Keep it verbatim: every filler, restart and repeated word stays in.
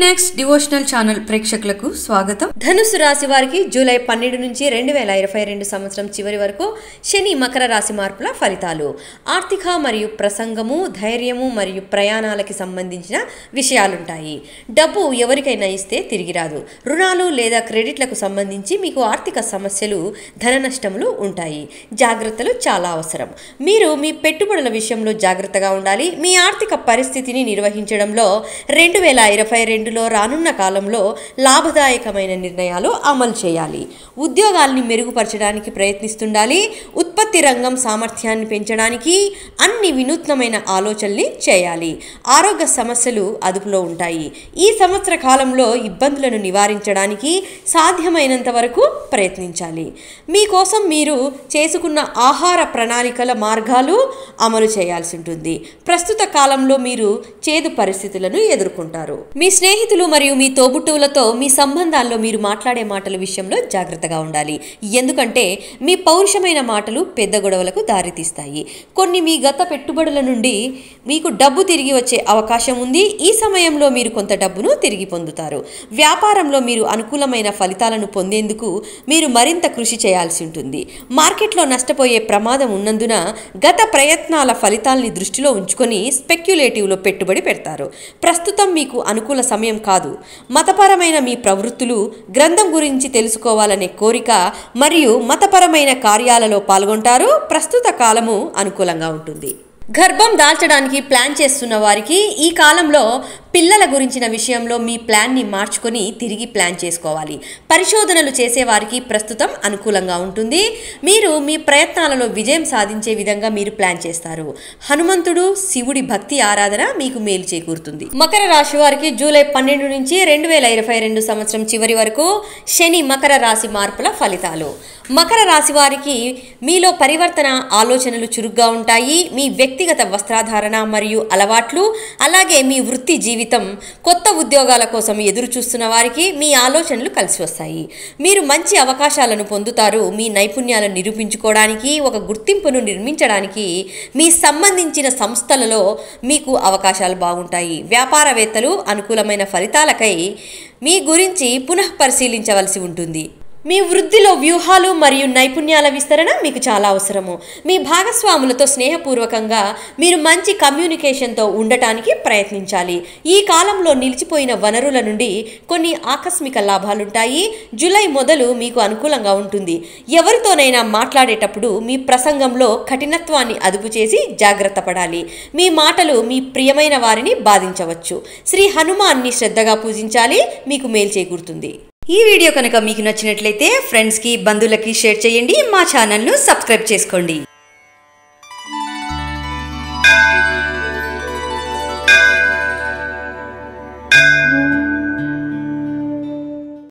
Next devotional channel ప్రేక్షకులకు స్వాగతం. ధనుసు రాశి వారికి జూలై పన్నెండు నుంచి రెండు వేల ఇరవై రెండు సంవత్సరం చివరి వరకు శని మకర రాశి మార్పుల ఫలితాలు. ఆర్థిక మరియు ప్రసంగము, ధైర్యము మరియు ప్రయాణాలకి సంబంధించిన విషయాలుంటాయి. డబ్బు ఎవరికైనా ఇస్తే తిరిగి రాదు. రుణాలు లేదా క్రెడిట్లకు సంబంధించి మీకు ఆర్థిక సమస్యలు, ధన నష్టములు ఉంటాయి. జాగ్రత్తలు చాలా అవసరం. మీరు మీ పెట్టుబడుల విషయంలో జాగ్రత్తగా ఉండాలి. మీ ఆర్థిక పరిస్థితిని నిర్వహించడంలో రెండు వేల ఇరవై రెండులో రానున్న కాలంలో లాభదాయకమైన నిర్ణయాలు అమలు చేయాలి. ఉద్యోగాల్ని మెరుగుపరచడానికి ప్రయత్నిస్తుండాలి. ఉత్పత్తి రంగం సామర్థ్యాన్ని పెంచడానికి అన్ని వినూత్నమైన ఆలోచనల్ని చేయాలి. ఆరోగ్య సమస్యలు అదుపులో ఉంటాయి. ఈ సంవత్సర కాలంలో ఇబ్బందులను నివారించడానికి సాధ్యమైనంత వరకు ప్రయత్నించాలి. మీకోసం మీరు చేసుకున్న ఆహార ప్రణాళికల మార్గాలు అమలు చేయాల్సి ఉంటుంది. ప్రస్తుత కాలంలో మీరు చేదు పరిస్థితులను ఎదుర్కొంటారు. మీ స్నేహితులు మరియు మీ తోబుట్టువులతో మీ సంబంధాల్లో మీరు మాట్లాడే మాటల విషయంలో జాగ్రత్తగా ఉండాలి. ఎందుకంటే మీ పౌరుషమైన మాటలు పెద్ద గొడవలకు దారితీస్తాయి. కొన్ని మీ గత పెట్టుబడుల నుండి మీకు డబ్బు తిరిగి వచ్చే అవకాశం ఉంది. ఈ సమయంలో మీరు కొంత డబ్బును తిరిగి పొందుతారు. వ్యాపారంలో మీరు అనుకూలమైన ఫలితాలను పొందేందుకు మీరు మరింత కృషి చేయాల్సి ఉంటుంది. మార్కెట్లో నష్టపోయే ప్రమాదం ఉన్నందున గత ప్రయత్నాల ఫలితాల్ని దృష్టిలో ఉంచుకొని స్పెక్యులేటివ్లో పెట్టుబడి పెడతారు. ప్రస్తుతం మీకు అనుకూల సమయం కాదు. మతపరమైన మీ ప్రవృత్తులు, గ్రంథం గురించి తెలుసుకోవాలనే కోరిక మరియు మతపరమైన కార్యాలలో పాల్గొంటారు. ప్రస్తుత కాలము అనుకూలంగా ఉంటుంది. గర్భం దాల్చడానికి ప్లాన్ చేస్తున్న వారికి ఈ కాలంలో పిల్లల గురించిన విషయంలో మీ ప్లాన్ని మార్చుకొని తిరిగి ప్లాన్ చేసుకోవాలి. పరిశోధనలు చేసేవారికి ప్రస్తుతం అనుకూలంగా ఉంటుంది. మీరు మీ ప్రయత్నాలలో విజయం సాధించే విధంగా మీరు ప్లాన్ చేస్తారు. హనుమంతుడు, శివుడి భక్తి ఆరాధన మీకు మేలు చేకూరుతుంది. మకర రాశి వారికి జూలై పన్నెండు నుంచి రెండు వేల ఇరవై రెండు సంవత్సరం చివరి వరకు శని మకర రాశి మార్పుల ఫలితాలు. మకర రాశి వారికి మీలో పరివర్తన ఆలోచనలు చురుగ్గా ఉంటాయి. మీ వ్యక్తిగత వస్త్రాధారణ మరియు అలవాట్లు, అలాగే మీ వృత్తి జీవితం, కొత్త ఉద్యోగాల కోసం ఎదురు చూస్తున్న వారికి మీ ఆలోచనలు కలిసి వస్తాయి. మీరు మంచి అవకాశాలను పొందుతారు. మీ నైపుణ్యాలను నిరూపించుకోవడానికి, ఒక గుర్తింపును నిర్మించడానికి మీ సంబంధించిన సంస్థలలో మీకు అవకాశాలు బాగుంటాయి. వ్యాపారవేత్తలు అనుకూలమైన ఫలితాలకై మీ గురించి పునః పరిశీలించవలసి ఉంటుంది. మీ వృద్ధిలో వ్యూహాలు మరియు నైపుణ్యాల విస్తరణ మీకు చాలా అవసరము. మీ భాగస్వాములతో స్నేహపూర్వకంగా మీరు మంచి కమ్యూనికేషన్తో ఉండటానికి ప్రయత్నించాలి. ఈ కాలంలో నిలిచిపోయిన వనరుల నుండి కొన్ని ఆకస్మిక లాభాలుంటాయి. జూలై మొదలు మీకు అనుకూలంగా ఉంటుంది. ఎవరితోనైనా మాట్లాడేటప్పుడు మీ ప్రసంగంలో కఠినత్వాన్ని అదుపు చేసి జాగ్రత్త పడాలి. మీ మాటలు మీ ప్రియమైన వారిని బాధించవచ్చు. శ్రీ హనుమాన్ని శ్రద్ధగా పూజించాలి. మీకు మేలు చేకూరుతుంది. ఈ వీడియో కనుక మీకు నచ్చినట్లయితే ఫ్రెండ్స్కి, బంధువులకి షేర్ చేయండి. మా ఛానల్ను సబ్స్క్రైబ్ చేసుకోండి.